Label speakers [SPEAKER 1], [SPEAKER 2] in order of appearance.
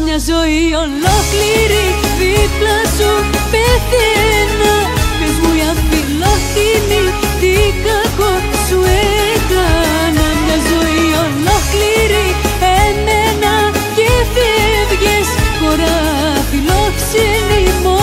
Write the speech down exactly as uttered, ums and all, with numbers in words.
[SPEAKER 1] μια ζωή ολόκληρη δίπλα σου πεθαίνα. Πες μου η αφιλόχθινη τι κακό σου έκανα. Μια ζωή ολόκληρη εμένα και φεύγες χωρά φιλόξενη.